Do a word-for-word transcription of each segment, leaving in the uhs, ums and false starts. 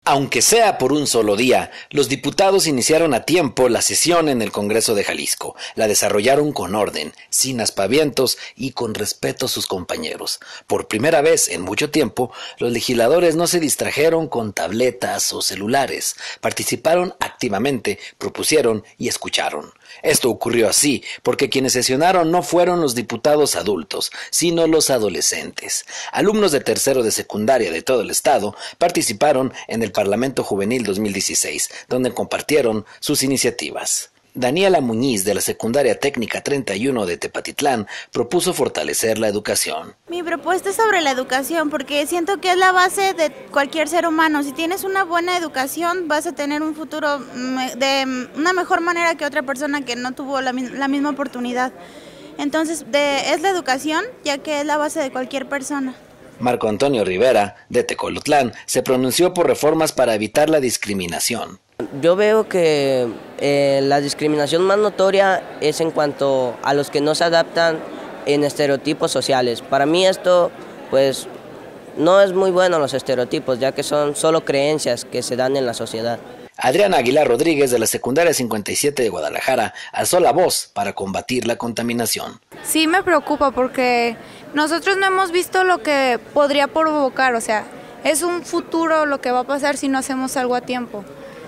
Aunque sea por un solo día, los diputados iniciaron a tiempo la sesión en el Congreso de Jalisco. La desarrollaron con orden, sin aspavientos y con respeto a sus compañeros. Por primera vez en mucho tiempo, los legisladores no se distrajeron con tabletas o celulares. Participaron activamente, propusieron y escucharon. Esto ocurrió así porque quienes sesionaron no fueron los diputados adultos, sino los adolescentes. Alumnos de tercero de secundaria de todo el estado participaron en el Parlamento Juvenil dos mil dieciséis, donde compartieron sus iniciativas. Daniela Muñiz, de la Secundaria Técnica treinta y uno de Tepatitlán, propuso fortalecer la educación. Mi propuesta es sobre la educación, porque siento que es la base de cualquier ser humano. Si tienes una buena educación, vas a tener un futuro de una mejor manera que otra persona que no tuvo la, la misma oportunidad. Entonces, de, es la educación, ya que es la base de cualquier persona. Marco Antonio Rivera, de Tecolotlán, se pronunció por reformas para evitar la discriminación. Yo veo que eh, la discriminación más notoria es en cuanto a los que no se adaptan en estereotipos sociales. Para mí esto, pues, no es muy bueno los estereotipos, ya que son solo creencias que se dan en la sociedad. Adriana Aguilar Rodríguez, de la Secundaria cincuenta y siete de Guadalajara, alzó la voz para combatir la contaminación. Sí me preocupa porque nosotros no hemos visto lo que podría provocar, o sea, es un futuro lo que va a pasar si no hacemos algo a tiempo.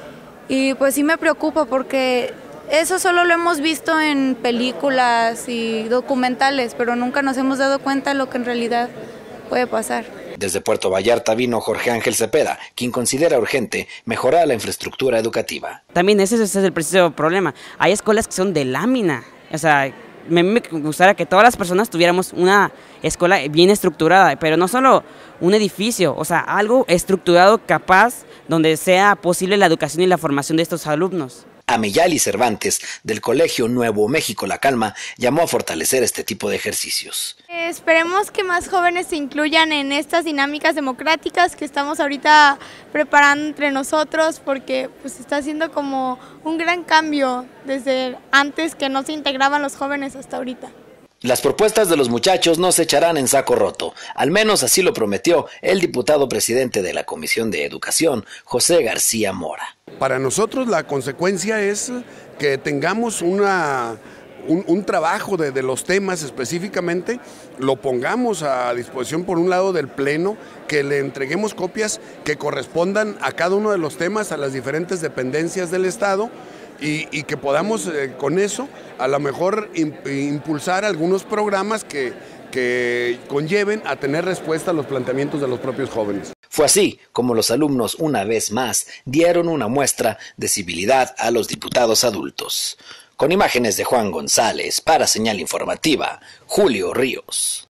Y pues sí me preocupa porque eso solo lo hemos visto en películas y documentales, pero nunca nos hemos dado cuenta de lo que en realidad puede pasar. Desde Puerto Vallarta vino Jorge Ángel Cepeda, quien considera urgente mejorar la infraestructura educativa. También ese, ese es el preciso problema. Hay escuelas que son de lámina. O sea, me, me gustaría que todas las personas tuviéramos una escuela bien estructurada, pero no solo un edificio, o sea, algo estructurado capaz donde sea posible la educación y la formación de estos alumnos. Ameyali Cervantes, del Colegio Nuevo México La Calma, llamó a fortalecer este tipo de ejercicios. Esperemos que más jóvenes se incluyan en estas dinámicas democráticas que estamos ahorita preparando entre nosotros, porque pues está haciendo como un gran cambio desde antes que no se integraban los jóvenes hasta ahorita. Las propuestas de los muchachos no se echarán en saco roto, al menos así lo prometió el diputado presidente de la Comisión de Educación, José García Mora. Para nosotros la consecuencia es que tengamos una, un, un trabajo de, de los temas específicamente, lo pongamos a disposición por un lado del Pleno, que le entreguemos copias que correspondan a cada uno de los temas, a las diferentes dependencias del Estado, Y, y que podamos eh, con eso a lo mejor impulsar algunos programas que, que conlleven a tener respuesta a los planteamientos de los propios jóvenes. Fue así como los alumnos una vez más dieron una muestra de civilidad a los diputados adultos. Con imágenes de Juan González para Señal Informativa, Julio Ríos.